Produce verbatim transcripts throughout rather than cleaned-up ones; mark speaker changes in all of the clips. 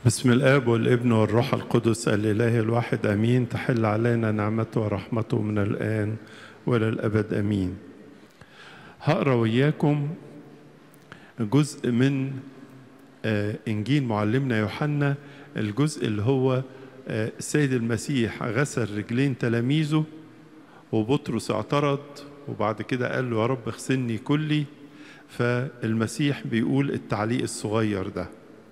Speaker 1: بسم الآب والابن والروح القدس الإله الواحد أمين. تحل علينا نعمته ورحمته من الآن وإلى الأبد أمين. هقرأ وياكم جزء من إنجيل معلمنا يوحنا، الجزء اللي هو السيد المسيح غسل رجلين تلاميذه وبطرس اعترض وبعد كده قال له يا رب اغسلني كلي. فالمسيح بيقول التعليق الصغير ده: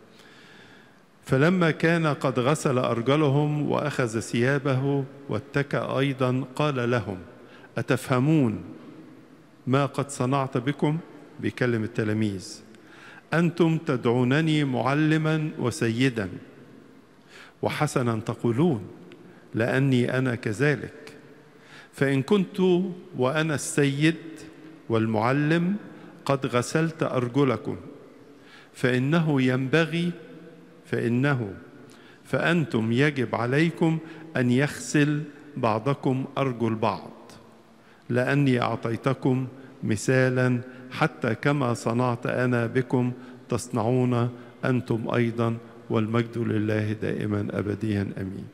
Speaker 1: فلما كان قد غسل أرجلهم وأخذ ثيابه واتكأ أيضا قال لهم أتفهمون ما قد صنعت بكم؟ بيكلم التلاميذ. أنتم تدعونني معلما وسيدا، وحسنا تقولون، لأني أنا كذلك. فإن كنت وأنا السيد والمعلم قد غسلت أرجلكم فإنه ينبغي فإنه فأنتم يجب عليكم أن يغسل بعضكم أرجل بعض، لأني أعطيتكم مثالا حتى كما صنعت أنا بكم تصنعون أنتم أيضا، والمجد لله دائما أبديا أمين.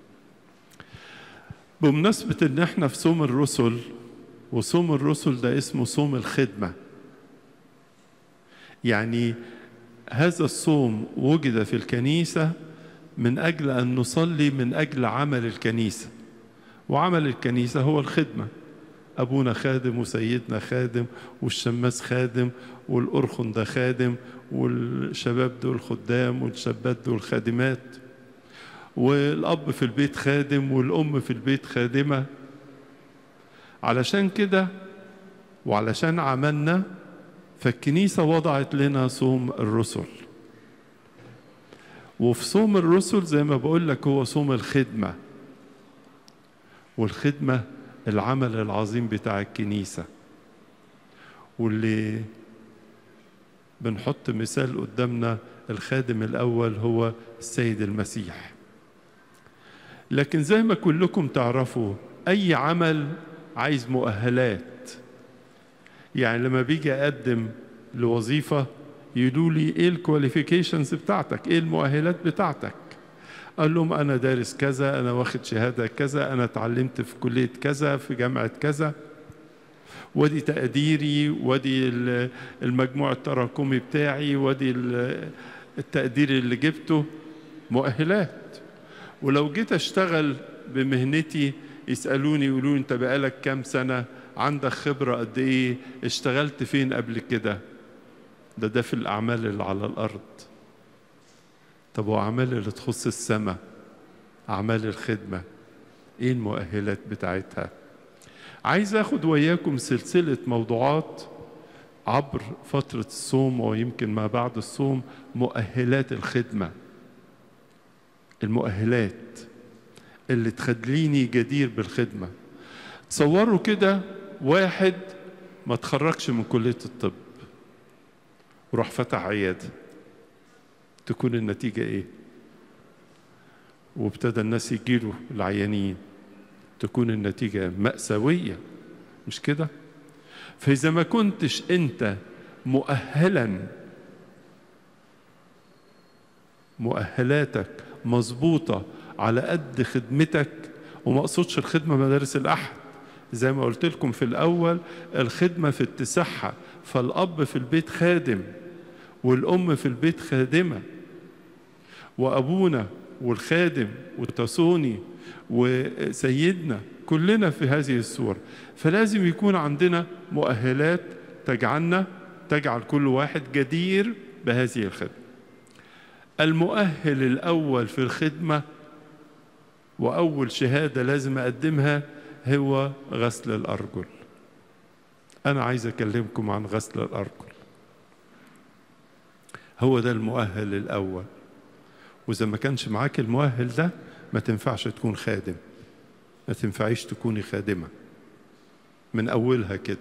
Speaker 1: بمناسبة إن احنا في صوم الرسل، وصوم الرسل ده اسمه صوم الخدمة، يعني هذا الصوم وجد في الكنيسة من أجل أن نصلي من أجل عمل الكنيسة، وعمل الكنيسة هو الخدمة. أبونا خادم وسيدنا خادم والشماس خادم والأرخن ده خادم والشباب دول خدام والشابات دول خادمات، والأب في البيت خادم والأم في البيت خادمة. علشان كده وعلشان عملنا فالكنيسة وضعت لنا صوم الرسل، وفي صوم الرسل زي ما بقول لك هو صوم الخدمة، والخدمة العمل العظيم بتاع الكنيسة، واللي بنحط مثال قدامنا الخادم الأول هو السيد المسيح. لكن زي ما كلكم تعرفوا أي عمل عايز مؤهلات. يعني لما بيجي أقدم لوظيفة يقولوا لي إيه الكواليفيكيشنز بتاعتك، إيه المؤهلات بتاعتك؟ قال لهم أنا دارس كذا، أنا واخد شهادة كذا، أنا اتعلمت في كلية كذا، في جامعة كذا، ودي تقديري، ودي المجموع التراكمي بتاعي، ودي التقدير اللي جبته. مؤهلات. ولو جيت أشتغل بمهنتي يسألوني يقولوا أنت بقالك كام سنة، عندك خبرة قد إيه، اشتغلت فين قبل كده. ده ده في الأعمال اللي على الأرض. طب وأعمال اللي تخص السماء، أعمال الخدمة، إيه المؤهلات بتاعتها؟ عايز أخد وياكم سلسلة موضوعات عبر فترة الصوم ويمكن ما بعد الصوم، مؤهلات الخدمة، المؤهلات اللي تخليني جدير بالخدمة. تصوروا كده واحد ما تخرجش من كلية الطب وراح فتح عيادة، تكون النتيجة ايه؟ وابتدى الناس يجيله العيانين، تكون النتيجة مأساوية، مش كده؟ فإذا ما كنتش أنت مؤهلا، مؤهلاتك مظبوطة على قد خدمتك، وما أقصدش الخدمة مدارس الأحد، زي ما قلت لكم في الأول الخدمة في اتساعها، فالأب في البيت خادم والأم في البيت خادمة، وأبونا والخادم وتسوني وسيدنا كلنا في هذه الصورة. فلازم يكون عندنا مؤهلات تجعلنا تجعل كل واحد جدير بهذه الخدمة. المؤهل الأول في الخدمة وأول شهادة لازم أقدمها هو غسل الأرجل. أنا عايز أكلمكم عن غسل الأرجل، هو ده المؤهل الأول. وإذا ما كانش معاك المؤهل ده ما تنفعش تكون خادم، ما تنفعيش تكوني خادمة من أولها كده.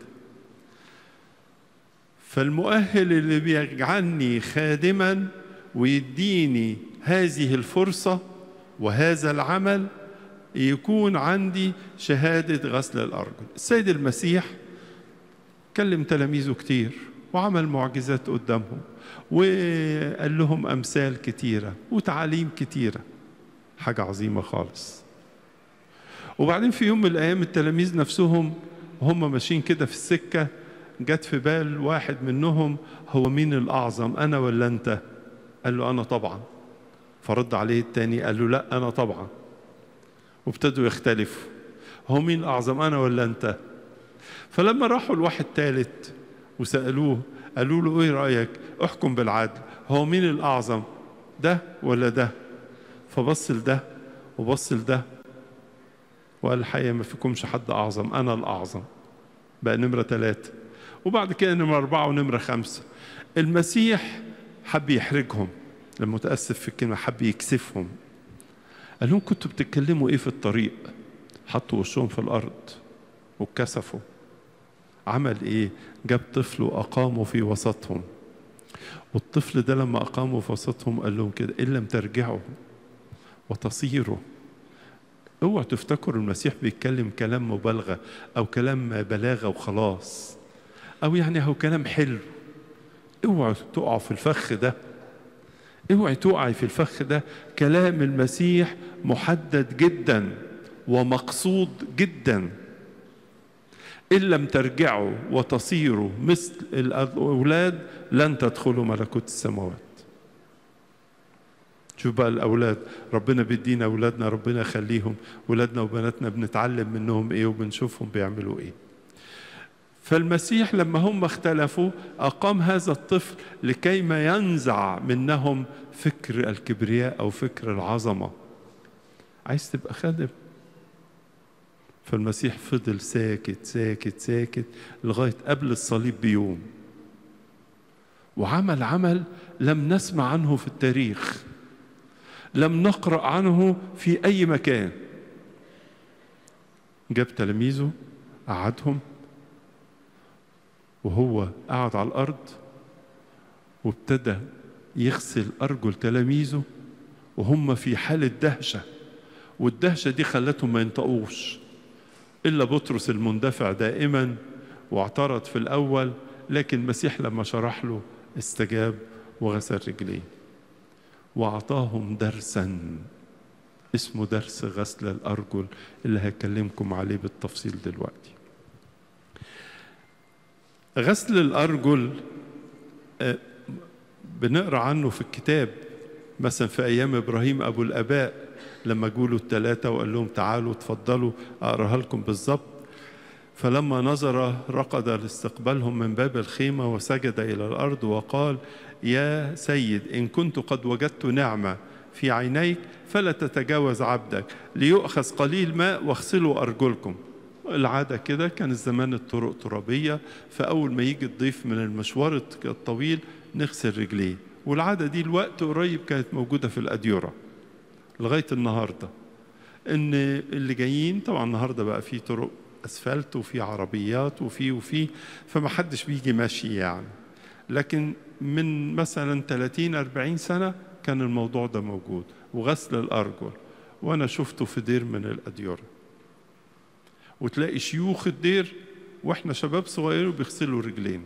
Speaker 1: فالمؤهل اللي بيجعلني خادما ويديني هذه الفرصة وهذا العمل يكون عندي شهادة غسل الأرجل. السيد المسيح كلم تلاميذه كتير وعمل معجزات قدامهم وقال لهم أمثال كتيرة وتعاليم كتيرة، حاجة عظيمة خالص. وبعدين في يوم من الأيام التلاميذ نفسهم هم ماشيين كده في السكة، جت في بال واحد منهم هو مين الأعظم، أنا ولا أنت؟ قال له أنا طبعا. فرد عليه التاني قال له لا أنا طبعا. وابتدوا يختلفوا، هو مين الأعظم أنا ولا أنت؟ فلما راحوا لواحد ثالث وسألوه قالوا له إيه رأيك؟ احكم بالعدل، هو مين الأعظم ده ولا ده؟ فبص لده وبص لده وقال الحقيقة ما فيكمش حد أعظم، أنا الأعظم. بقى نمرة ثلاثة، وبعد كده نمرة أربعة ونمرة خمسة. المسيح حب يحرجهم، لما متأسف في الكلمة حب يكسفهم. قال لهم كنتوا بتتكلموا إيه في الطريق؟ حطوا وشهم في الأرض واتكسفوا. عمل إيه؟ جاب طفل وأقامه في وسطهم، والطفل ده لما أقامه في وسطهم قال لهم كده إن لم ترجعوا وتصيروا. اوعوا تفتكروا المسيح بيتكلم كلام مبالغة أو كلام بلاغة وخلاص، أو يعني هو كلام حلو. اوعوا تقعوا في الفخ ده، اوعي تقعي في الفخ ده. كلام المسيح محدد جدا ومقصود جدا. إن لم ترجعوا وتصيروا مثل الأولاد لن تدخلوا ملكوت السماوات. شوف بقى الأولاد، ربنا بيدينا أولادنا، ربنا يخليهم، أولادنا وبناتنا بنتعلم منهم إيه وبنشوفهم بيعملوا إيه. فالمسيح لما هم اختلفوا أقام هذا الطفل لكي ما ينزع منهم فكر الكبرياء أو فكر العظمة. عايز تبقى خادم؟ فالمسيح فضل ساكت ساكت ساكت لغاية قبل الصليب بيوم، وعمل عمل لم نسمع عنه في التاريخ، لم نقرأ عنه في أي مكان. جاب تلاميذه قعدهم وهو قعد على الأرض وابتدى يغسل أرجل تلاميذه وهم في حالة دهشة، والدهشة دي خلتهم ما ينطقوش إلا بطرس المندفع دائما واعترض في الأول، لكن المسيح لما شرح له استجاب وغسل رجليه وأعطاهم درسا اسمه درس غسل الأرجل اللي هكلمكم عليه بالتفصيل دلوقتي. غسل الأرجل بنقرأ عنه في الكتاب، مثلا في أيام إبراهيم أبو الآباء لما جولوا الثلاثة وقال لهم تعالوا تفضلوا أقرأها لكم بالضبط. فلما نظر رقد لاستقبالهم من باب الخيمة وسجد إلى الأرض وقال يا سيد إن كنت قد وجدت نعمة في عينيك فلا تتجاوز عبدك، ليؤخذ قليل ماء واغسلوا أرجلكم. العادة كده، كان الزمان الطرق ترابية، فأول ما يجي الضيف من المشوار الطويل نغسل رجليه. والعادة دي الوقت قريب كانت موجودة في الأديرة لغاية النهاردة، إن اللي جايين طبعا النهاردة بقى في طرق أسفلت وفي عربيات وفي وفي فما حدش بيجي ماشي يعني، لكن من مثلا ثلاثين أربعين سنة كان الموضوع ده موجود، وغسل الأرجل. وأنا شفته في دير من الأديرة، وتلاقي شيوخ الدير وإحنا شباب صغيرين بيغسلوا رجلين.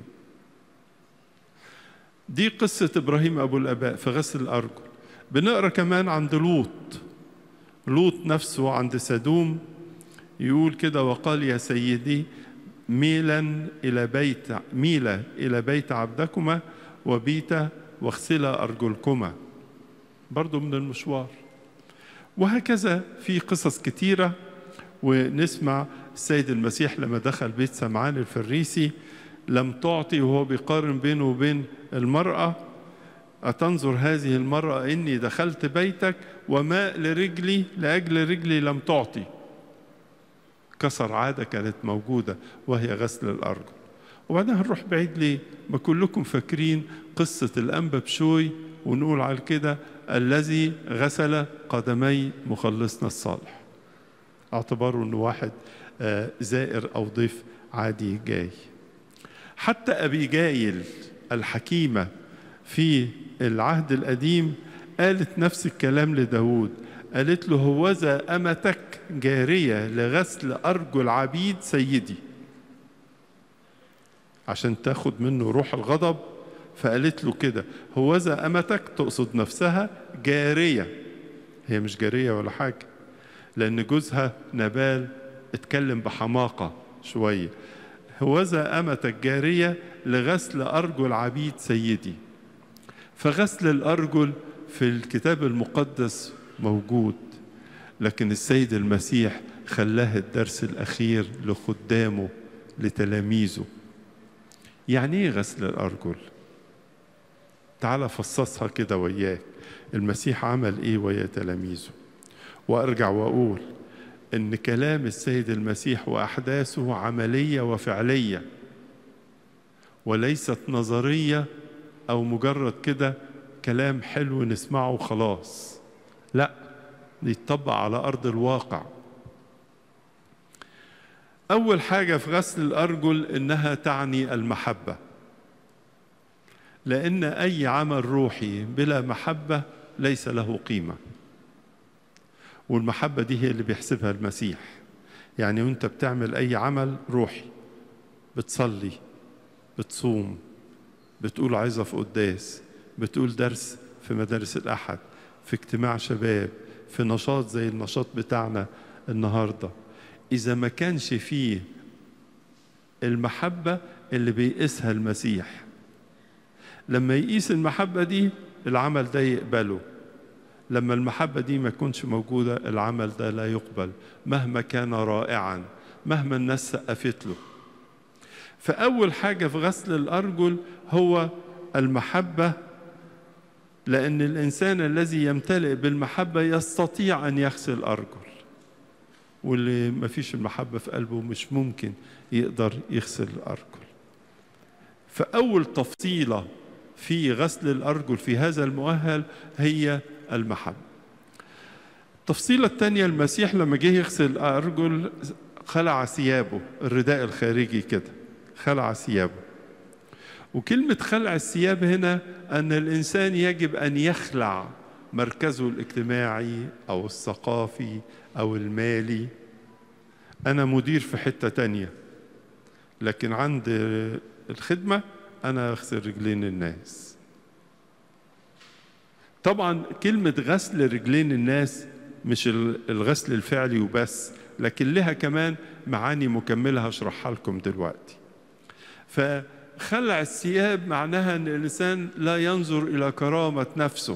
Speaker 1: دي قصة إبراهيم أبو الآباء في غسل الأرجل. بنقرأ كمان عند لوط، لوط نفسه عند سدوم يقول كده وقال يا سيدي ميلا إلى بيت ميلا إلى بيت عبدكما وبيت واغسلا أرجلكما، برضو من المشوار. وهكذا في قصص كتيرة. ونسمع السيد المسيح لما دخل بيت سمعان الفريسي لم تعطي، وهو بيقارن بينه وبين المرأة، أتنظر هذه المرأة إني دخلت بيتك وماء لرجلي لأجل رجلي لم تعطي. كسر عادة كانت موجودة وهي غسل الأرجل. وبعدين هنروح بعيد ليه؟ ما كلكم فاكرين قصة الأنبا بشوي ونقول على كده الذي غسل قدمي مخلصنا الصالح، اعتبروا أنه واحد زائر أو ضيف عادي جاي. حتى أبيجايل الحكيمة في العهد القديم قالت نفس الكلام لداود، قالت له هوذا أمتك جارية لغسل أرجل عبيد سيدي. عشان تاخد منه روح الغضب، فقالت له كده: هوذا أمتك، تقصد نفسها جارية. هي مش جارية ولا حاجة، لأن جوزها نبال اتكلم بحماقة شوية. هوذا أمتك جارية لغسل أرجل عبيد سيدي. فغسل الأرجل في الكتاب المقدس موجود، لكن السيد المسيح خلاه الدرس الأخير لخدامه لتلاميذه. يعني إيه غسل الأرجل؟ تعال فصصها كده وياك. المسيح عمل إيه ويا تلاميذه؟ وأرجع وأقول إن كلام السيد المسيح وأحداثه عملية وفعلية، وليست نظرية أو مجرد كده كلام حلو نسمعه وخلاص. لا، يتطبق على أرض الواقع. أول حاجة في غسل الأرجل إنها تعني المحبة، لأن أي عمل روحي بلا محبة ليس له قيمة، والمحبة دي هي اللي بيحسبها المسيح. يعني وانت بتعمل أي عمل روحي، بتصلي، بتصوم، بتقول عظة في قداس، بتقول درس في مدارس الأحد، في اجتماع شباب، في نشاط زي النشاط بتاعنا النهاردة، إذا ما كانش فيه المحبة اللي بيقيسها المسيح، لما يقيس المحبة دي العمل ده يقبله. لما المحبة دي ما يكونش موجودة العمل ده لا يقبل مهما كان رائعا، مهما الناس سقفت له. فأول حاجة في غسل الأرجل هو المحبة، لأن الإنسان الذي يمتلئ بالمحبة يستطيع أن يغسل أرجل، واللي ما فيش المحبة في قلبه مش ممكن يقدر يغسل الأرجل. فأول تفصيلة في غسل الأرجل في هذا المؤهل هي المحبة. التفصيلة الثانية، المسيح لما جه يغسل الأرجل خلع ثيابه، الرداء الخارجي كده خلع ثيابه. وكلمة خلع الثياب هنا أن الإنسان يجب أن يخلع مركزه الاجتماعي أو الثقافي أو المالي. أنا مدير في حتة تانية، لكن عند الخدمة أنا أغسل رجلين الناس. طبعا كلمة غسل رجلين الناس مش الغسل الفعلي وبس، لكن لها كمان معاني مكملة هشرحها لكم دلوقتي. فخلع الثياب معناها أن الإنسان لا ينظر إلى كرامة نفسه،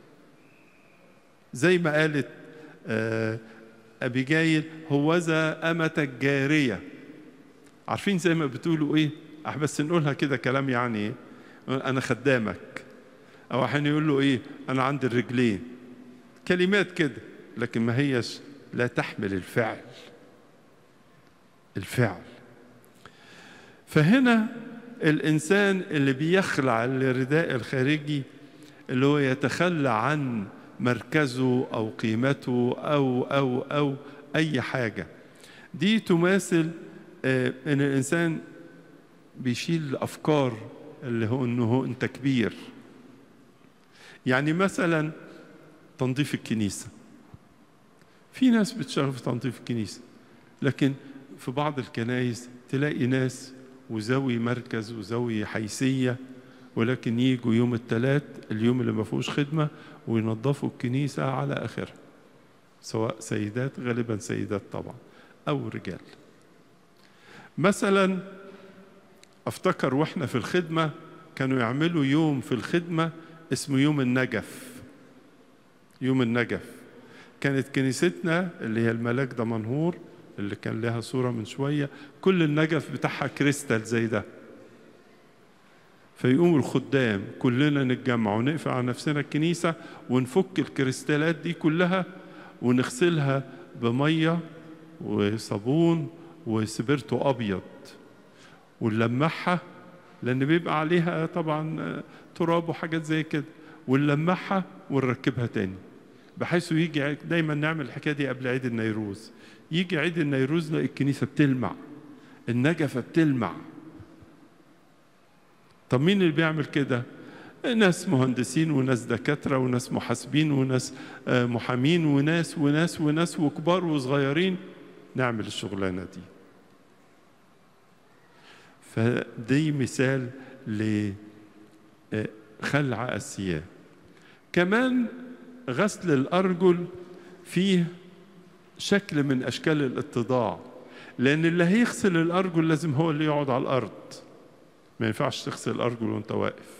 Speaker 1: زي ما قالت أبيجايل: هوذا أمتك جارية. عارفين زي ما بتقولوا إيه؟ بس نقولها كده كلام يعني إيه؟ أنا خدامك، أو حين يقول له إيه؟ أنا عندي الرجلين. كلمات كده، لكن ما هيش لا تحمل الفعل الفعل فهنا الإنسان اللي بيخلع الرداء الخارجي، اللي هو يتخلى عن مركزه أو قيمته أو أو أو أي حاجة، دي تماثل آه إن الإنسان بيشيل الأفكار اللي هو إنه هو أنت كبير. يعني مثلا تنظيف الكنيسة، في ناس بتشتغل في تنظيف الكنيسة، لكن في بعض الكنائس تلاقي ناس وذوي مركز وذوي حيثية، ولكن يجوا يوم الثلاث، اليوم اللي ما فيهوش خدمة، وينظفوا الكنيسة على آخرها، سواء سيدات، غالبا سيدات طبعا، أو رجال. مثلا أفتكر وإحنا في الخدمة كانوا يعملوا يوم في الخدمة اسمه يوم النجف. يوم النجف كانت كنيستنا اللي هي الملاك دمنهور اللي كان لها صورة من شوية، كل النجف بتاعها كريستال زي ده. فيقوموا الخدام كلنا نتجمع ونقفل على نفسنا الكنيسة ونفك الكريستالات دي كلها ونغسلها بمية وصابون وسبرتو أبيض، ونلمعها لأن بيبقى عليها طبعا تراب وحاجات زي كده، ونلمعها ونركبها تاني، بحيث يجي دايما نعمل الحكاية دي قبل عيد النيروز. يجي عيد النيروز نلاقي الكنيسة بتلمع، النجفة بتلمع. طب مين اللي بيعمل كده؟ ناس مهندسين وناس دكاترة وناس محاسبين وناس محامين وناس وناس وناس وكبار وصغيرين نعمل الشغلانة دي. فدي مثال لخلع الثياب. كمان غسل الأرجل فيه شكل من أشكال الاتضاع، لأن اللي هيغسل الأرجل لازم هو اللي يقعد على الأرض، ما ينفعش تغسل الأرجل وانت واقف،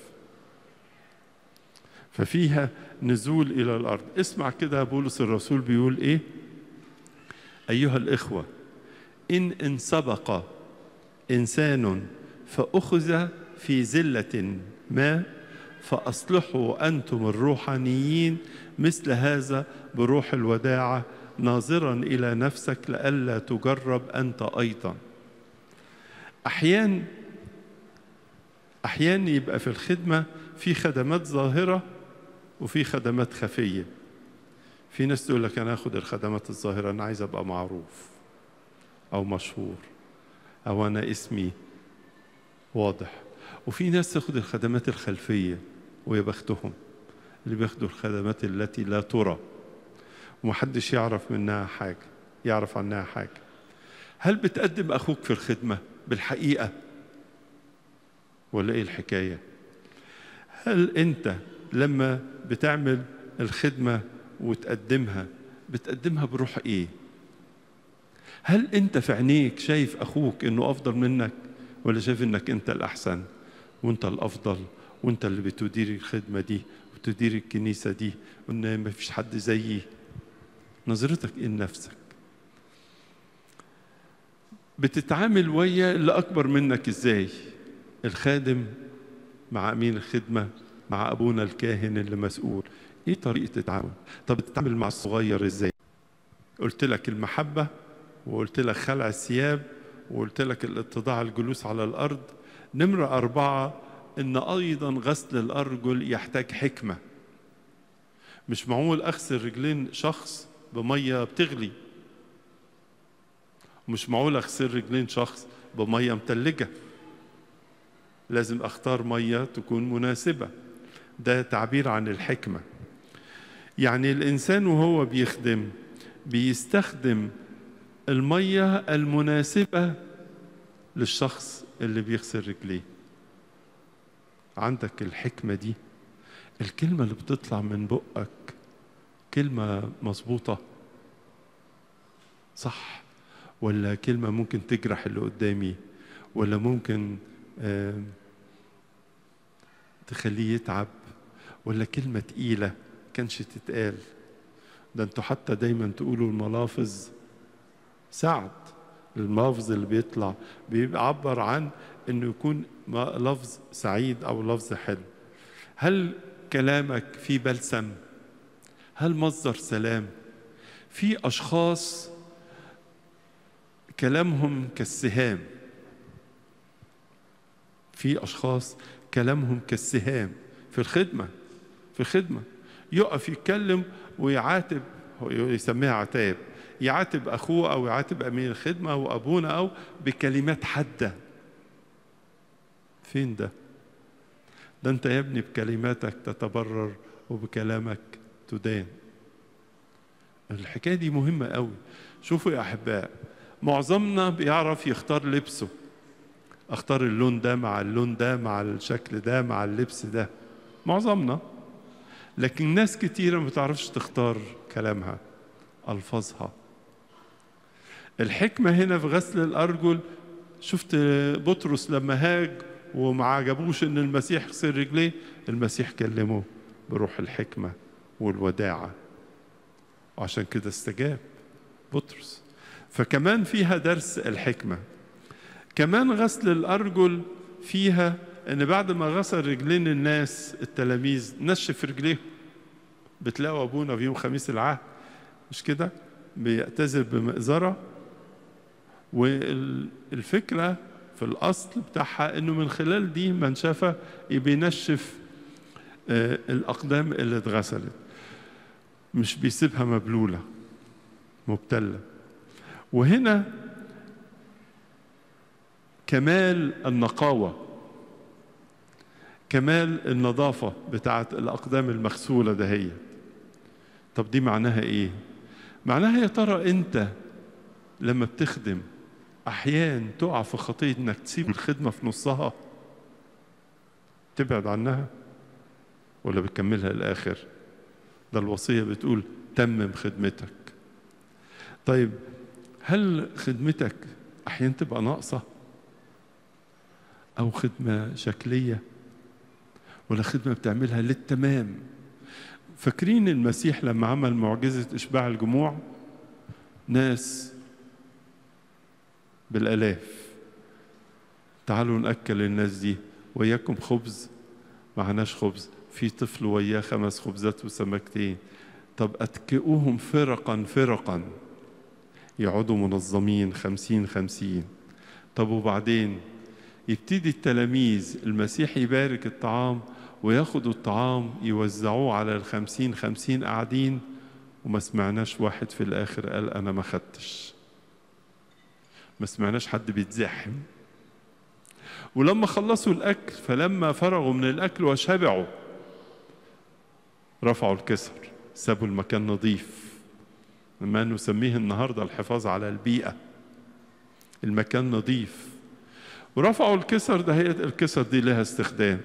Speaker 1: ففيها نزول إلى الأرض. اسمع كده بولس الرسول بيقول إيه: أيها الإخوة، إن إن سبق إنسان فأخذ في زلة ما فأصلحوا أنتم الروحانيين مثل هذا بروح الوداعة، ناظرا إلى نفسك لئلا تجرب أنت أيضا. أحيان أحيان يبقى في الخدمة في خدمات ظاهرة وفي خدمات خفية. في ناس تقول لك أنا أخذ الخدمات الظاهرة، أنا عايز أبقى معروف أو مشهور أو أنا اسمي واضح. وفي ناس تأخذ الخدمات الخلفية، ويا بختهم اللي بياخدوا الخدمات التي لا ترى ومحدش يعرف منها حاجة، يعرف عنها حاجة. هل بتقدم أخوك في الخدمة بالحقيقة ولا إيه الحكاية؟ هل أنت لما بتعمل الخدمة وتقدمها بتقدمها بروح إيه؟ هل أنت في عينيك شايف أخوك إنه أفضل منك، ولا شايف إنك أنت الأحسن وأنت الأفضل وأنت اللي بتدير الخدمة دي وتدير الكنيسة دي وإن ما فيش حد زيي؟ نظرتك إيه لنفسك؟ بتتعامل ويا اللي أكبر منك إزاي؟ الخادم مع أمين الخدمة مع أبونا الكاهن اللي مسؤول، إيه طريقة التعامل؟ طب بتتعامل مع الصغير إزاي؟ قلت لك المحبة، وقلت لك خلع الثياب، وقلت لك الاتضاع، الجلوس على الأرض. نمرة أربعة إن أيضا غسل الأرجل يحتاج حكمة. مش معقول أغسل رجلين شخص بمية بتغلي، ومش معقول أغسل رجلين شخص بمية متلجة. لازم أختار مية تكون مناسبة. ده تعبير عن الحكمة. يعني الإنسان وهو بيخدم بيستخدم المية المناسبة للشخص اللي بيغسل رجليه. عندك الحكمة دي؟ الكلمة اللي بتطلع من بقك كلمة مظبوطة صح، ولا كلمة ممكن تجرح اللي قدامي، ولا ممكن آه تخليه يتعب، ولا كلمة تقيلة كانش تتقال؟ ده انتوا حتى دايما تقولوا الملافظ سعد. الملفظ اللي بيطلع بيعبر عن انه يكون لفظ سعيد او لفظ حلو. هل كلامك فيه بلسم؟ هل مصدر سلام؟ في اشخاص كلامهم كالسهام، في اشخاص كلامهم كالسهام في الخدمة في الخدمة يقف يتكلم ويعاتب، يسميها عتاب، يعاتب أخوه أو يعاتب أمين الخدمة أو أبونا أو بكلمات حادة. فين ده؟ ده أنت يا ابني بكلماتك تتبرر وبكلامك تدان. الحكاية دي مهمة قوي. شوفوا يا أحباء، معظمنا بيعرف يختار لبسه، اختار اللون ده مع اللون ده مع الشكل ده مع اللبس ده، معظمنا. لكن ناس كتيرة ما بتعرفش تختار كلامها، ألفاظها. الحكمة هنا في غسل الأرجل. شفت بطرس لما هاج وما عجبوش إن المسيح يغسل رجليه، المسيح كلمه بروح الحكمة والوداعة، وعشان كده استجاب بطرس. فكمان فيها درس الحكمة. كمان غسل الأرجل فيها إن بعد ما غسل رجلين الناس التلاميذ نشف رجليهم. بتلاقوا أبونا في يوم خميس العهد مش كده بيعتذر بمئزرة، والفكرة في الأصل بتاعها إنه من خلال دي منشفة بينشف الأقدام اللي اتغسلت، مش بيسيبها مبلولة مبتلة. وهنا كمال النقاوة، كمال النظافة بتاعت الأقدام المغسولة دهية. طب دي معناها إيه؟ معناها يا ترى أنت لما بتخدم أحيان تقع في خطية إنك تسيب الخدمة في نصها، تبعد عنها ولا بتكملها للآخر؟ ده الوصية بتقول تمم خدمتك. طيب هل خدمتك أحيان تبقى ناقصة أو خدمة شكلية ولا خدمة بتعملها للتمام؟ فاكرين المسيح لما عمل معجزة إشباع الجموع؟ ناس بالآلاف، تعالوا نأكل الناس دي، وياكم خبز؟ معناش خبز، في طفل وياه خمس خبزات وسمكتين. طب أتكئوهم فرقا فرقا، يقعدوا منظمين خمسين خمسين. طب وبعدين يبتدي التلاميذ المسيح يبارك الطعام وياخدوا الطعام يوزعوه على الخمسين خمسين قاعدين، وما سمعناش واحد في الآخر قال أنا ما خدتش. ما سمعناش حد بيتزحم. ولما خلصوا الأكل، فلما فرغوا من الأكل وشبعوا رفعوا الكسر، سابوا المكان نظيف، ما نسميه النهاردة الحفاظ على البيئة. المكان نظيف ورفعوا الكسر. ده هي الكسر دي لها استخدام.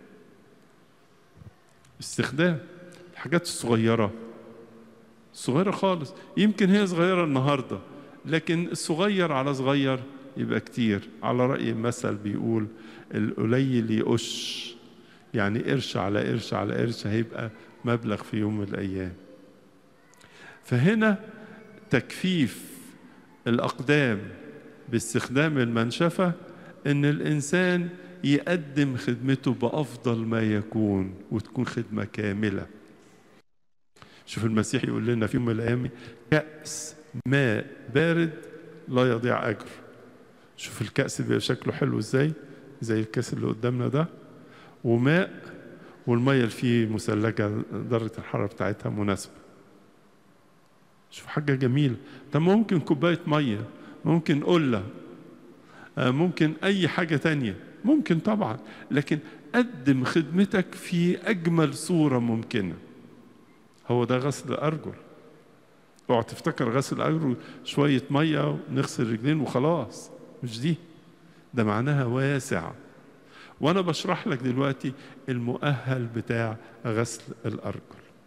Speaker 1: استخدام الحاجات الصغيرة، صغيرة خالص، يمكن هي صغيرة النهاردة، لكن الصغير على صغير يبقى كتير. على رأي المثل بيقول القليل يقش، يعني قرش على قرش على قرش هيبقى مبلغ في يوم من الأيام. فهنا تكفيف الأقدام باستخدام المنشفة إن الإنسان يقدم خدمته بأفضل ما يكون، وتكون خدمة كاملة. شوف المسيح يقول لنا في يوم من الأيام كأس ماء بارد لا يضيع أجر. شوف الكأس بيبقى شكله حلو إزاي، زي الكأس اللي قدامنا ده، وماء، والمية اللي فيه مثلجة درجة الحرارة بتاعتها مناسبة. شوف حاجة جميلة. طب ممكن كوباية مية، ممكن قلة، ممكن أي حاجة تانية، ممكن طبعا، لكن قدم خدمتك في أجمل صورة ممكنة. هو ده غسل الأرجل. اوعى تفتكر غسل الأرجل شوية مية ونغسل رجلين وخلاص، مش دي. ده معناها واسع. وأنا بشرح لك دلوقتي المؤهل بتاع غسل الأرجل.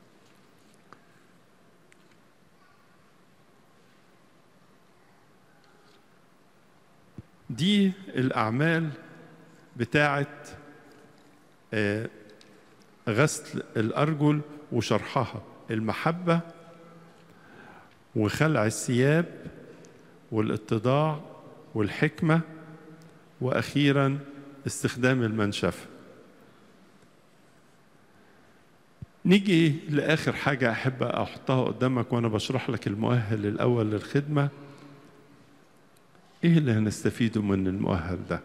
Speaker 1: دي الأعمال بتاعت غسل الأرجل وشرحها: المحبة وخلع الثياب والاتضاع والحكمة، وأخيرا استخدام المنشفة. نيجي لآخر حاجة أحب أحطها قدامك وأنا بشرح لك المؤهل الأول للخدمة. إيه اللي هنستفيده من المؤهل ده؟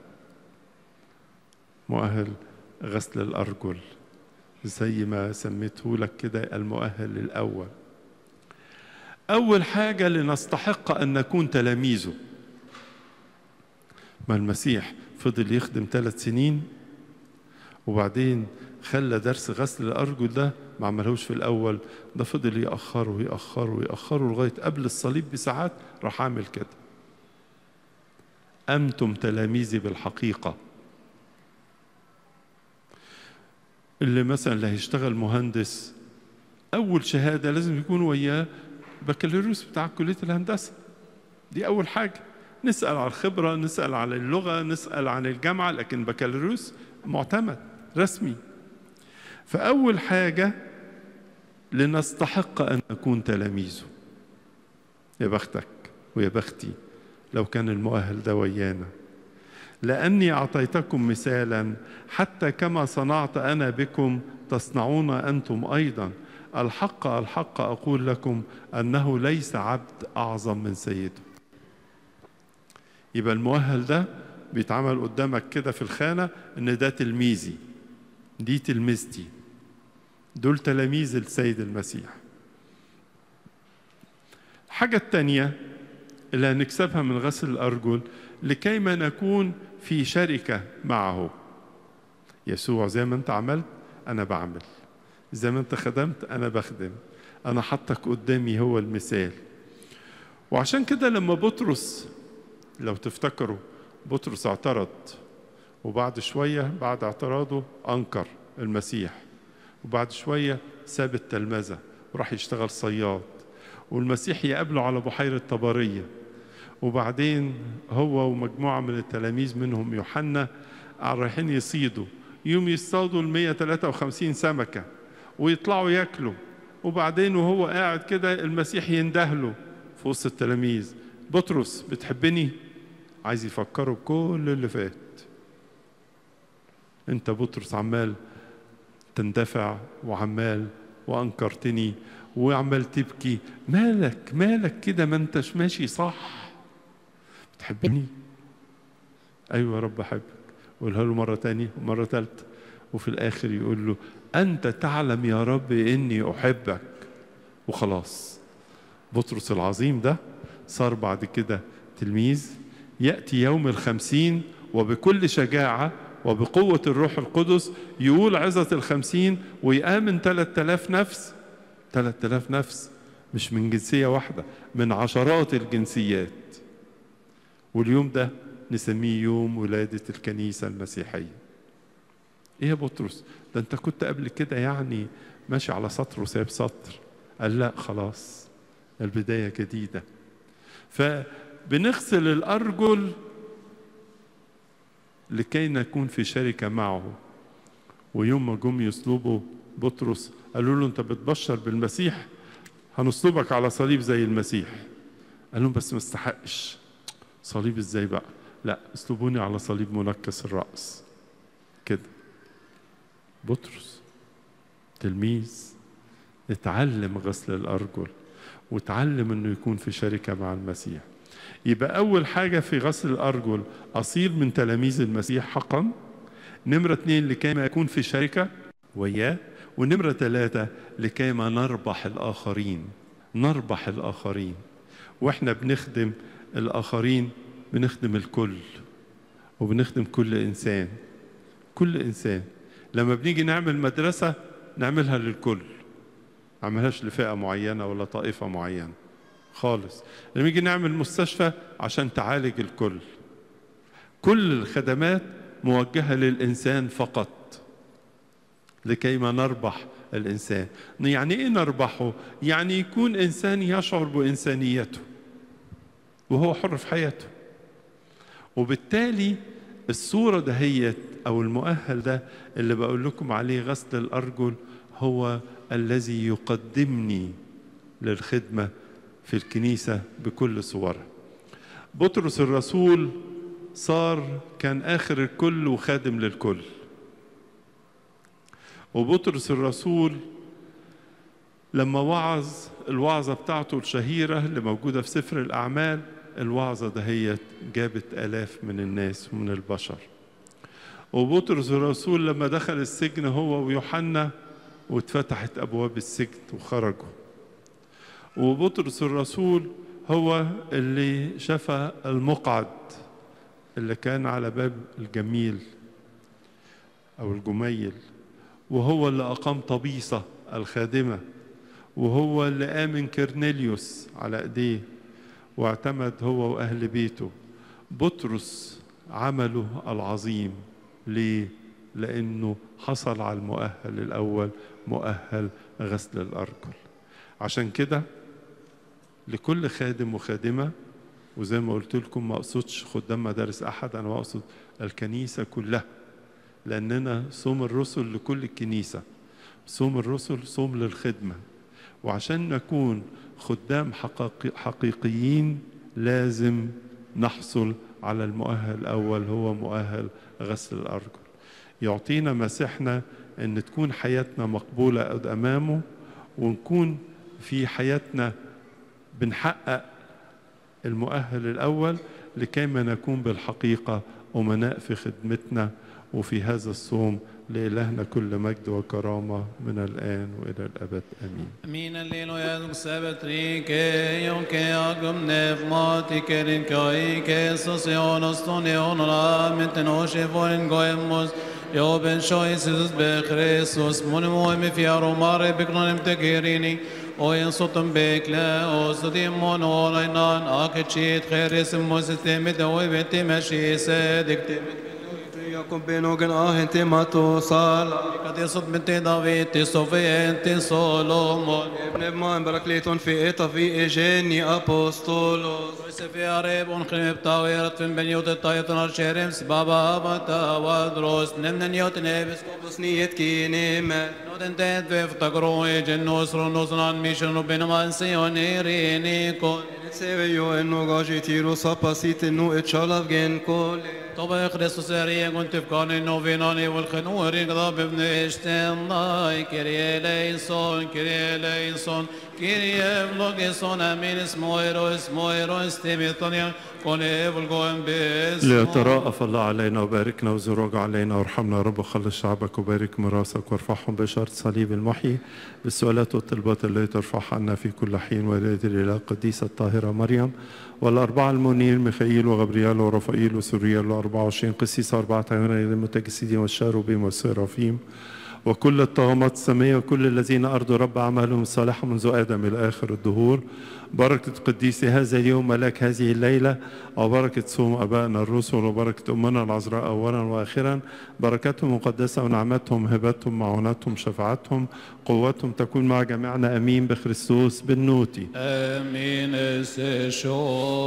Speaker 1: مؤهل غسل الأرجل زي ما سميته لك كده المؤهل الأول. أول حاجة لنستحق أن نكون تلاميذه. ما المسيح فضل يخدم ثلاث سنين وبعدين خلى درس غسل الأرجل ده ما عملهوش في الأول، ده فضل يأخره ويأخره ويأخره لغاية قبل الصليب بساعات راح عامل كده: أنتم تلاميذي بالحقيقة. اللي مثلا اللي هيشتغل مهندس أول شهادة لازم يكون وياه بكالوريوس بتاع كلية الهندسة. دي أول حاجة. نسأل على الخبرة، نسأل على اللغة، نسأل عن الجامعة، لكن بكالوريوس معتمد رسمي. فأول حاجة لنستحق أن نكون تلاميذه. يا بختك ويا بختي لو كان المؤهل ده ويانا. لأني أعطيتكم مثالا حتى كما صنعت أنا بكم تصنعون أنتم أيضا. الحق الحق أقول لكم أنه ليس عبد أعظم من سيده. يبقى المؤهل ده بيتعمل قدامك كده في الخانة إن ده تلميذي، دي تلميذتي، دول تلاميذ السيد المسيح. الحاجة التانية اللي هنكسبها من غسل الأرجل لكيما نكون في شركة معه. يسوع زي ما أنت عملت أنا بعمل، زي ما أنت خدمت أنا بخدم، أنا حطك قدامي هو المثال. وعشان كده لما بطرس لو تفتكروا بطرس اعترض، وبعد شوية بعد اعتراضه أنكر المسيح، وبعد شوية ساب التلمذة وراح يشتغل صياد، والمسيح يقابله على بحيرة طبرية، وبعدين هو ومجموعة من التلاميذ منهم يوحنا رايحين يصيدوا، يوم يصطادوا المية تلاتة وخمسين سمكة ويطلعوا ياكلوا، وبعدين وهو قاعد كده المسيح يندهله في وسط التلاميذ: بطرس بتحبني؟ عايز يفكروا بكل اللي فات. انت بطرس عمال تندفع وعمال وانكرتني وعمال تبكي، مالك مالك كده، ما انتش ماشي صح. بتحبني؟ ايوه يا رب احبك. قولها له مرة تانية ومرة تالتة، وفي الاخر يقول له: انت تعلم يا رب اني احبك. وخلاص بطرس العظيم ده صار بعد كده تلميذ، يأتي يوم الخمسين وبكل شجاعة وبقوة الروح القدس يقول عظة الخمسين ويآمن ثلاثة آلاف نفس. ثلاثة آلاف نفس مش من جنسية واحدة، من عشرات الجنسيات. واليوم ده نسميه يوم ولادة الكنيسة المسيحية. ايه يا بطرس، ده انت كنت قبل كده يعني ماشي على سطر وسايب سطر. قال لا خلاص، البداية جديدة. فبنغسل الأرجل لكي نكون في شركة معه. ويوم ما جم يصلبوا بطرس قالوا له: انت بتبشر بالمسيح، هنصلبك على صليب زي المسيح. قال لهم: بس ما استحقش. صليب ازاي بقى؟ لا، اصلبوني على صليب منكس الرأس كده. بطرس تلميذ اتعلم غسل الأرجل وتعلم انه يكون في شركة مع المسيح. يبقى أول حاجة في غسل الأرجل أصير من تلاميذ المسيح حقا. نمرة اتنين لكي ما يكون في شركة وياه. ونمرة ثلاثة لكي ما نربح الآخرين. نربح الآخرين وإحنا بنخدم الآخرين، بنخدم الكل وبنخدم كل إنسان. كل إنسان. لما بنيجي نعمل مدرسة نعملها للكل، نعملهاش لفئة معينة ولا طائفة معينة خالص. لما نيجي نعمل مستشفى عشان تعالج الكل. كل الخدمات موجهة للإنسان فقط لكي ما نربح الإنسان. يعني إيه نربحه؟ يعني يكون إنسان يشعر بإنسانيته وهو حر في حياته. وبالتالي الصورة دهيت أو المؤهل ده اللي بقول لكم عليه غسل الأرجل هو الذي يقدمني للخدمة في الكنيسة بكل صورها. بطرس الرسول صار كان آخر الكل وخادم للكل. وبطرس الرسول لما وعظ الوعظة بتاعته الشهيرة اللي موجودة في سفر الأعمال، الوعظة دهيت جابت آلاف من الناس ومن البشر. وبطرس الرسول لما دخل السجن هو ويوحنا واتفتحت أبواب السجن وخرجوا. وبطرس الرسول هو اللي شفى المقعد اللي كان على باب الجميل أو الجميل، وهو اللي أقام طبيصة الخادمة، وهو اللي آمن كرنيليوس على إيديه واعتمد هو وأهل بيته. بطرس عمله العظيم. ليه؟ لأنه حصل على المؤهل الأول، مؤهل غسل الأرجل. عشان كده لكل خادم وخادمة، وزي ما قلت لكم ما أقصدش خدام مدارس أحد، أنا أقصد الكنيسة كلها، لأننا صوم الرسل لكل الكنيسة. صوم الرسل صوم للخدمة. وعشان نكون خدام حقيقيين لازم نحصل على المؤهل الأول، هو مؤهل غسل الأرجل. يعطينا مسيحنا أن تكون حياتنا مقبولة أمامه، ونكون في حياتنا بنحقق المؤهل الأول لكي ما نكون بالحقيقة أمناء في خدمتنا وفي هذا الصوم. لإلهنا كل مجد وكرامة من الآن وإلى الأبد آمين.
Speaker 2: Min alleluia sabbat rike och agum nevmatiker kai social oston ramten och cheforen goemos Joben shois be Christus mon mo me fiaro mare beknonem tegerini och en sotom bekle och så dimon och innan akechit kheres mosystemet och vet med shise dikte
Speaker 3: يكون بينوغن آه انت ما توصل
Speaker 2: قد يصد بنت داويد صوفي انت سولومون
Speaker 3: ابن بمان بركليتون في إيطا في إيجيني أبوستولوس
Speaker 2: في عريب ونخلم بتاويرت في بنيوت الطايطن الشيرمس بابا بتا ودروس نمن نيوت نبس
Speaker 3: بصنية كينيمة
Speaker 2: نودن تيد في فتقروي جنوس رنوسنان ميشن وبينما سيونيريني كون
Speaker 3: سيبيو إنو غاجي تيرو ساباسيت إنو اتشالف جين كولي
Speaker 2: طبعا خريستوس سريع كنت في كان النوفيناني والخنوري قضاب ابن اشتن لاي كريه ليسون كريه ليسون كريه بلوغيسون امين اسمو ايرو اسمو ايرو استيميطانيا كون ايفلغوين باسمو
Speaker 1: ليتراءف الله علينا وباركنا وزروج علينا وارحمنا يا رب وخلص شعبك وبارك مراسك وارفعهم بشارة صليب المحيي بالسؤالات والطلبات التي ترفعها عنا في كل حين وليلة الإله القديسة الطاهرة مريم والأربعة المنير ميخائيل وغبريال ورفائيل وسوريال وأربعة وعشرين قسيس أربعة عيون المتجسدين والشاروبيم والسرافيم وكل الطغمات السمية وكل الذين أرضوا رب أعمالهم الصالحة منذ آدم إلى آخر الدهور بركة قديس هذا اليوم ملاك هذه الليلة وبركة صوم أبائنا الرسل وبركة أمنا العذراء أولا وآخرا بركتهم مقدسة ونعمتهم هبتهم معونتهم شفاعتهم قوتهم تكون مع جميعنا أمين بخريستوس بالنوتي
Speaker 2: امين اسشو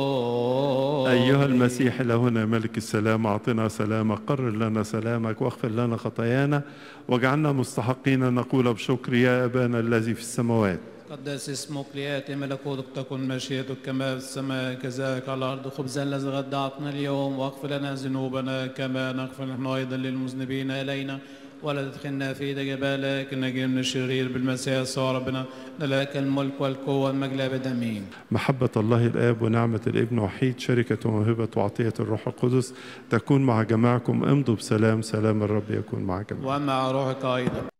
Speaker 1: أيها المسيح لهنا ملك السلام أعطنا سلامك قرر لنا سلامك واغفر لنا خطايانا واجعلنا مستحقين نقول بشكر يا أبانا الذي في السماوات
Speaker 2: قدس اسمك لياتي ملكوتك تكن مشيئتك كما في السماء كذلك على الارض خبزا الذي غدا اعطنا اليوم واغفر لنا ذنوبنا كما نغفر نحن ايضا للمذنبين الينا ولا تدخلنا في دجبالك نجي من الشرير بالمسيح يسوع ربنا لك الملك والقوه والمجد ابدا امين.
Speaker 1: محبة الله الآب ونعمة الابن وحيد شركة وموهبة وعطية الروح القدس تكون مع جماعكم امضوا بسلام سلام الرب يكون مع جميعكم
Speaker 2: ومع روحك ايضا.